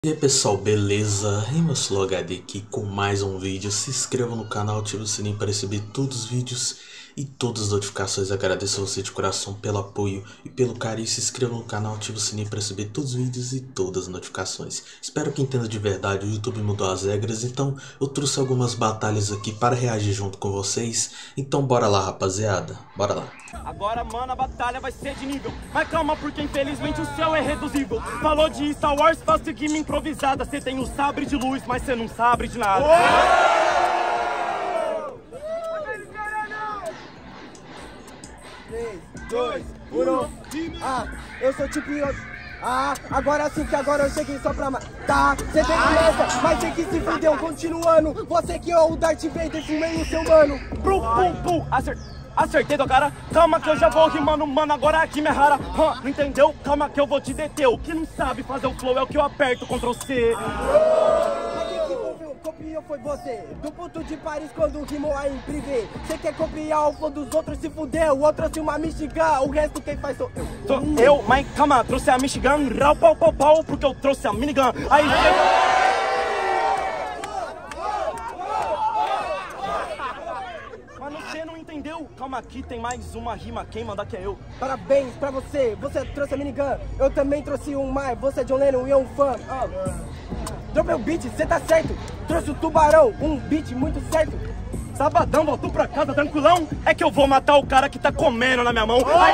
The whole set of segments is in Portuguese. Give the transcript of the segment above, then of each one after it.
E aí pessoal, beleza? RimaSlowHD aqui com mais um vídeo. Se inscreva no canal, ative o sininho para receber todos os vídeos e todas as notificações. Agradeço a você de coração pelo apoio e pelo carinho. Se inscreva no canal, ative o sininho para receber todos os vídeos e todas as notificações. Espero que entenda de verdade, o YouTube mudou as regras, então eu trouxe algumas batalhas aqui para reagir junto com vocês. Então bora lá, rapaziada, bora lá. Agora, mano, a batalha vai ser de nível. Mas calma, porque infelizmente o céu é reduzível. Falou de Star Wars, faço seguir improvisada. Cê tem um sabre de luz, mas cê não sabe de nada. Três, dois, um. Eu sou tipo agora sim que agora eu cheguei só pra matar. Cê tem pressa, mas tem que se fudeu. Continuando, você que é o Darth Vader, fumei no seu mano. Acertei do cara, calma que eu já vou rimando, mano, agora aqui me rara. Não entendeu? Calma que eu vou te deter. O que não sabe fazer o flow é o que eu aperto Ctrl C. Mas quem que copiou foi você, do ponto de Paris quando rimou aí em privê. Você quer copiar o flow dos outros, se fudeu. O outro trouxe uma Michigan, o resto quem faz sou eu. Sou eu, mas calma, trouxe a Michigan, rau, pau, pau, pau, porque eu trouxe a minigun. Aí você não entendeu? Calma, aqui tem mais uma rima, quem manda que é eu. Parabéns pra você, você trouxe a minigun. Eu também trouxe um mais, você é John Lennon e eu um fã. Dropei o beat, cê tá certo. Trouxe o tubarão, um beat muito certo. Sabadão, voltou pra casa tranquilão. É que eu vou matar o cara que tá comendo na minha mão. Aí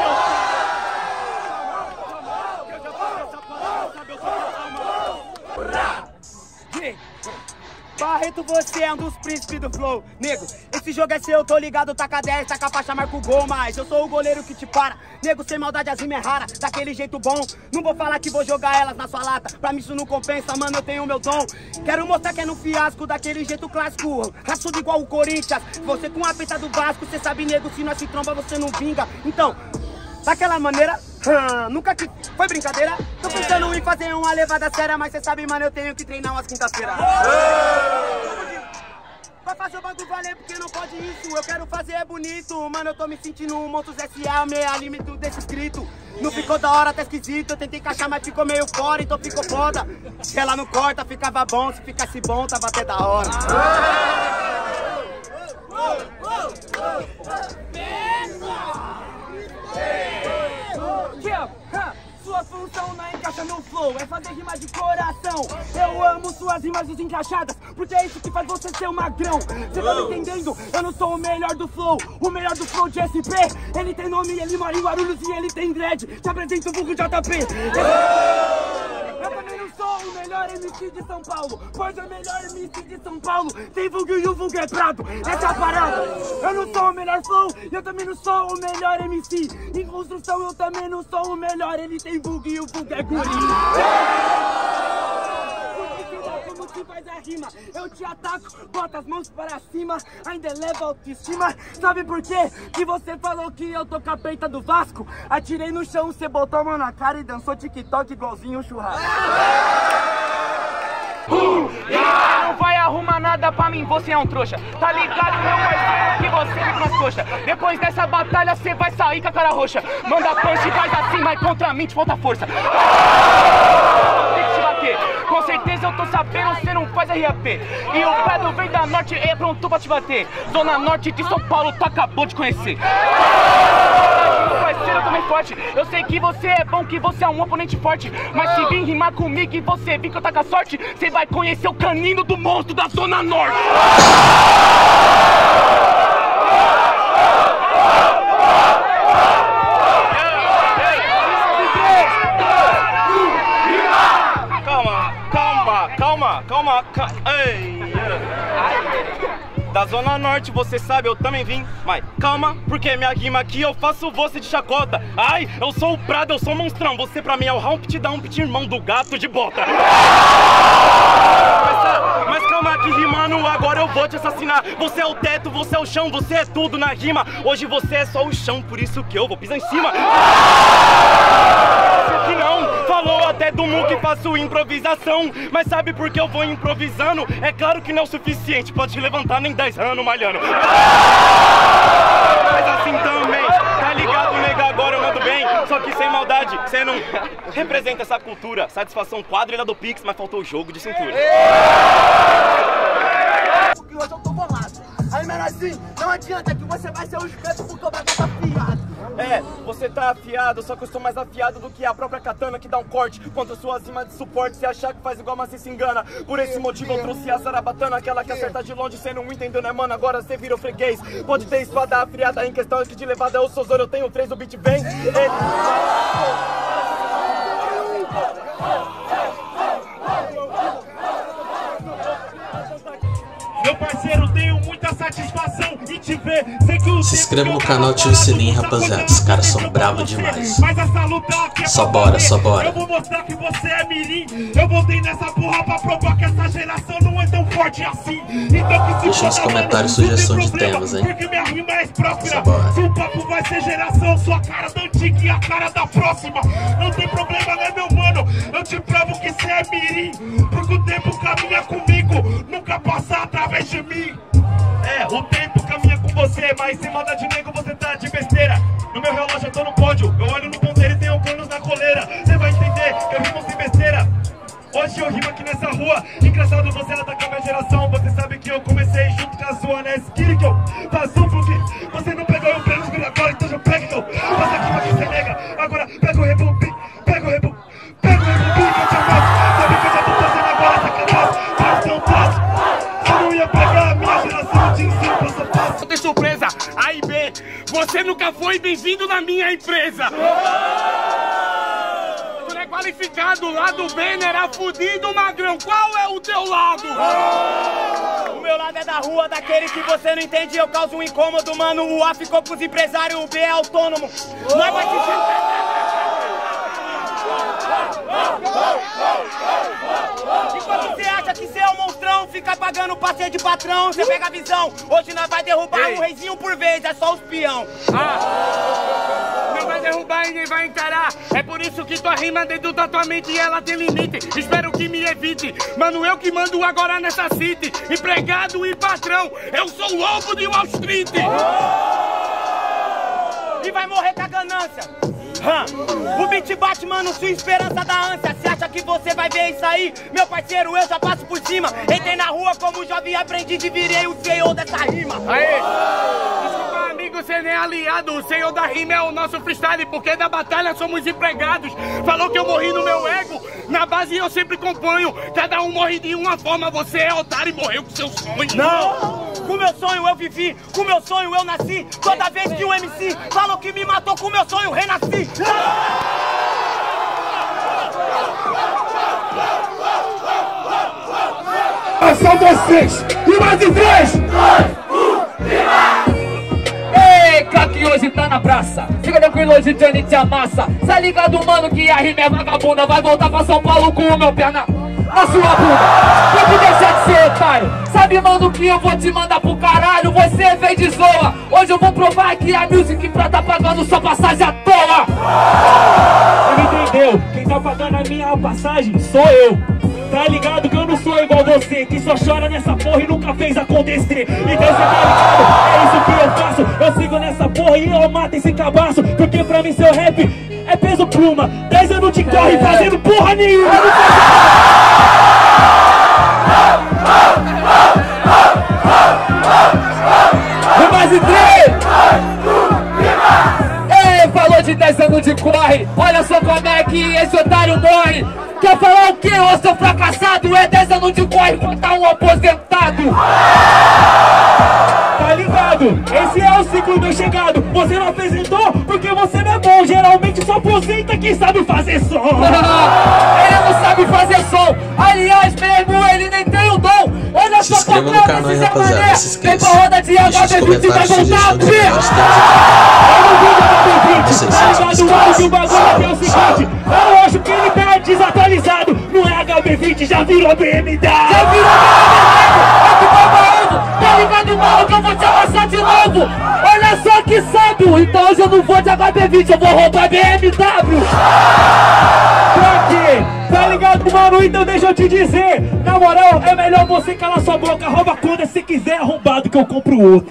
Barreto, você é um dos príncipes do flow. Nego, esse jogo é seu, tô ligado, taca 10, taca a faixa, marca o gol. Mas eu sou o goleiro que te para. Nego, sem maldade, as rimas é rara, daquele jeito bom. Não vou falar que vou jogar elas na sua lata. Pra mim isso não compensa, mano, eu tenho meu dom. Quero mostrar que é no fiasco, daquele jeito clássico. Raçudo igual o Corinthians. Você com a penta do Vasco, cê sabe, nego, se nós se tromba, você não vinga. Então, daquela maneira, nunca que foi brincadeira. Tô pensando em fazer uma levada séria, mas cê sabe, mano, eu tenho que treinar umas quinta-feira. Vai fazer o bagulho valer porque não pode isso. Eu quero fazer bonito, mano, eu tô me sentindo um Montos S.A. meia limite desse escrito. Não ficou da hora, tá esquisito. Eu tentei encaixar, mas ficou meio fora, então ficou foda. Se ela não corta, ficava bom. Se ficasse bom, tava até da hora. Sua função não encaixa no flow, é fazer rima de coração. Eu amo suas rimas desencaixadas, porque é isso que faz você ser um magrão. Cê tá me entendendo? Eu não sou o melhor do flow, o melhor do flow de SP. Ele tem nome, ele mora em Guarulhos e ele tem dread. Te apresento o vulgo JP. Eu também não sou o melhor MC de São Paulo, pois o melhor MC de São Paulo tem vulgo e o vulgo é prado. Essa é a parada. Eu não sou o melhor flow, eu também não sou o melhor MC. Em construção eu também não sou o melhor, ele tem vulgo e o vulgo é guri. Como se faz a rima? Eu te ataco, bota as mãos para cima, ainda eleva a autoestima. Sabe por quê? Que você falou que eu tô com a peita do Vasco. Atirei no chão, você botou a mão na cara e dançou TikTok igualzinho um churrasco. Não vai arrumar nada pra mim, você é um trouxa. Tá ligado, meu parceiro, que você fica nas coxas. Depois dessa batalha, cê vai sair com a cara roxa. Manda punch e faz assim, mas contra mim te falta força. Tem que te bater. Com certeza eu tô sabendo, cê não faz RAP. E o Pedro vem da Norte, é pronto pra te bater. Zona Norte de São Paulo, tu acabou de conhecer. Meu parceiro, eu tô bem forte. Eu sei que você é bom, que você é um oponente forte. Mas se vir rimar comigo e você vir que eu tá com a sorte, cê vai conhecer o canino do monstro da Zona Norte. Calma. Ei. Da Zona Norte, você sabe, eu também vim. Mas calma, porque minha rima aqui eu faço você de chacota. Ai, eu sou o Prado, eu sou o monstrão. Você pra mim é o Humpty Dumpty, irmão do gato de bota. Mas calma que rimando, agora eu vou te assassinar. Você é o teto, você é o chão, você é tudo na rima. Hoje você é só o chão, por isso que eu vou pisar em cima. Que não, falou até do Mu que faço improvisação. Mas sabe por que eu vou improvisando? É claro que não é o suficiente pra te levantar nem 10 anos malhando. Mas assim também, tá ligado, nega? Agora eu mando bem, só que sem maldade, cê não... Representa essa cultura. Satisfação quadrilha do Pix, mas faltou o jogo de cintura. Porque hoje eu tô bolado. Aí, mano, assim, não adianta que você vai ser os cantos porque o bagulho tá afiado. É, você tá afiado, só que eu sou mais afiado do que a própria katana que dá um corte contra sua rima de suporte. Se achar que faz igual, mas você se engana. Por esse motivo eu trouxe a zarabatana, aquela que acerta de longe, cê não entendeu, né, mano? Agora cê virou freguês. Pode ter espada afiada, em questão que de levada eu sou Zoro, eu tenho 3, o beat vem. Meu parceiro, tenho muita satisfação em te ver. Sei que Se inscreva no canal, ative o sininho, rapaziada. Os caras são bravos demais. Mas essa luta aqui é Só bora, só bora. Eu vou mostrar que você é mirim. Eu voltei nessa porra pra provar que essa geração não é tão forte assim. Então que se Deixa nos comentários sugestão de temas, hein? Porque minha rima é próspera. Só bora. Se o papo vai ser geração, sou a cara da antiga e a cara da próxima. Não tem problema, né, meu mano? Eu te provo que cê é mirim. Porque o tempo caminha comigo, nunca passa através de mim. É, o tempo caminha com você, mas se manda de nego você tá de besteira. No meu relógio eu tô no pódio, eu olho no ponteiro e tenho planos na coleira. Você vai entender que eu rimo sem besteira. Hoje eu rimo aqui nessa rua. Engraçado você atacar a minha geração. Você sabe que eu comecei junto com a sua, né? Skiri que eu faço porque você não pegou o prêmio de agora, então já pega então. Passa aqui mas você nega. Agora pega o rebobi, pega o rebobi, pega o rebobi que eu te amasso. Sabe que eu já tô fazendo agora essa cantada. Traz tão fácil. Eu não ia pegar a minha geração de ensino passo a passo. Não tem surpresa, A e B, você nunca foi bem-vindo na minha empresa. Tu não é qualificado, lado B, não era fudido, magrão, qual é o teu lado? O meu lado é da rua, daquele que você não entende, eu causo um incômodo, mano. O A ficou pros empresários, o B é autônomo. Nós vai te... Enquanto você acha que você é um monstrão, fica pagando passeio de patrão, você pega a visão. Hoje nós vai derrubar um reizinho por vez, é só os peão. Não vai derrubar e nem vai encarar. É por isso que tua rima dentro da tua mente e ela tem limite. Espero que me evite. Mano, eu que mando agora nessa city. Empregado e patrão, eu sou o lobo de Wall Street. E vai morrer com a ganância. O beat bate, mano, sua esperança da ânsia. Se acha que você vai ver isso aí, meu parceiro, eu já passo por cima. Entrei na rua como jovem aprendiz e virei o senhor dessa rima. Aê! Desculpa, amigo, você nem é aliado. O senhor da rima é o nosso freestyle, porque da batalha somos empregados. Falou que eu morri no meu ego, na base eu sempre acompanho. Cada um morre de uma forma, você é otário e morreu com seu sonho. Não! Com meu sonho eu vivi, com meu sonho eu nasci. Toda vez que o MC falou que me matou, com meu sonho renasci. São vocês! E mais de 3! 2, 1, Ei, que hoje tá na praça. Fica tranquilo, hoje Johnny te amassa. Tá ligado, mano, que a rima é vagabunda. Vai voltar pra São Paulo com o meu pé na sua bunda. Tem que deixar de ser otário. Sabe, mano, que eu vou te mandar pro caralho. Você vem de zoa. Hoje eu vou provar que a music pra tá pagando sua passagem à toa. Ele entendeu? Quem tá pagando a minha passagem sou eu. Tá ligado que eu não sou igual você, que só chora nessa porra e nunca fez acontecer. Então cê tá ligado? É isso que eu faço. Eu sigo nessa porra e eu mato esse cabaço. Porque pra mim seu rap é peso pluma. 10 anos de corre fazendo porra nenhuma. Mais de 3! Ei, falou de 10 anos de corre. Olha só como é que esse otário morre. Quer falar o quê, ô seu fracassado? É 10 anos de corre contra um aposentado. Tá ligado? Esse é o ciclo do chegado. Você não apresentou porque você não é bom. Geralmente só aposenta quem sabe fazer som. Ele não sabe fazer som. Aliás, mesmo ele nem tem o dom. Olha Se inscreva no canal, hein, rapaziada. Não se vem pra esqueça. roda de Deixa nos HB20 vai comentários voltar a sugestão de ver. temas. Que o bagulho é o seguinte, eu acho que ele tá desatualizado. Não é HB20, já virou BMW. Já virou BMW, é que tá falando. Tá ligado, mano, que eu vou te amassar de novo. Olha só que sábio. Então hoje eu não vou de HB20, eu vou roubar BMW. Pra quê? Tá ligado, mano? Então deixa eu te dizer. Na moral, é melhor você calar sua boca. Rouba quando se quiser, arrombado, que eu compro outro.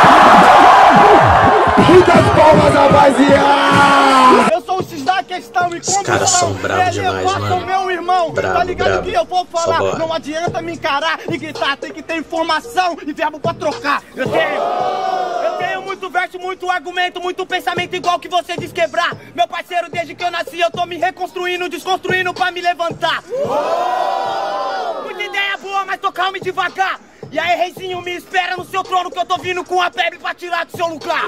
Muitas palmas, rapaziada! Eu sou o X da questão e Os caras são bravos demais, mano. Meu irmão, Bravo, tá ligado bravo. que eu vou falar? Só bora. Não adianta me encarar e gritar, tem que ter informação e verbo pra trocar. Eu tenho muito verso, muito argumento, muito pensamento igual que você diz quebrar. Meu parceiro, desde que eu nasci eu tô me reconstruindo, desconstruindo pra me levantar. Muita ideia boa, mas tô calmo e devagar. E aí, reizinho, me espera no seu trono que eu tô vindo com a plebe pra tirar do seu lugar.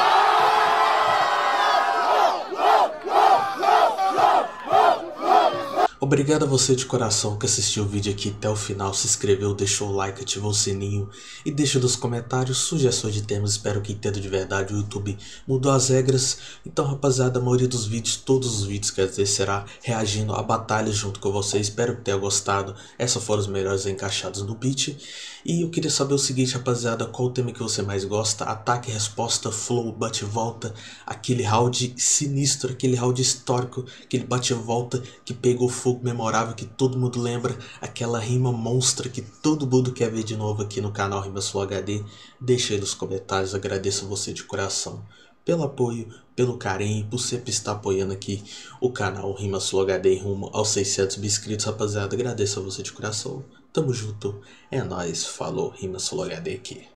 Obrigado a você de coração que assistiu o vídeo aqui até o final, se inscreveu, deixou o like, ativou o sininho e deixa nos comentários sugestões de temas. Espero que entenda de verdade, o YouTube mudou as regras. Então, rapaziada, a maioria dos vídeos, todos os vídeos, quer dizer, será reagindo a batalhas junto com vocês. Espero que tenha gostado. Essas foram os melhores encaixados no beat. E eu queria saber o seguinte, rapaziada, qual o tema que você mais gosta? Ataque, resposta, flow, bate-volta, aquele round sinistro, aquele round histórico, aquele bate-volta que pegou fogo memorável que todo mundo lembra, aquela rima monstra que todo mundo quer ver de novo aqui no canal Rimas Flow HD. Deixa aí nos comentários, agradeço você de coração pelo apoio, pelo carinho, por sempre estar apoiando aqui o canal Rimas Flow HD rumo aos 600 mil inscritos, rapaziada. Agradeço a você de coração. Tamo junto, é nóis, falou, Rimas Flow HD aqui.